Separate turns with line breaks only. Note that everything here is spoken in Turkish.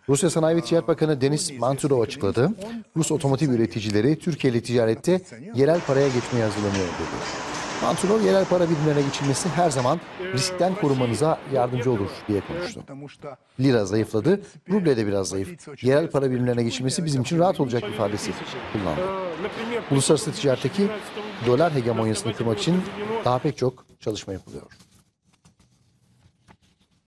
Rusya Sanayi ve Ticaret Bakanı Denis Manturov açıkladı. Rus otomotiv üreticileri Türkiye ile ticarette yerel paraya geçmeye hazırlanıyor dedi. Manturov, yerel para birimlerine geçilmesi her zaman riskten korunmanıza yardımcı olur diye konuştu. Lira zayıfladı, ruble de biraz zayıf. Yerel para birimlerine geçilmesi bizim için rahat olacak ifadesi kullandı. Uluslararası ticaretteki dolar hegemonyasını kırmak için daha pek çok çalışma yapılıyor.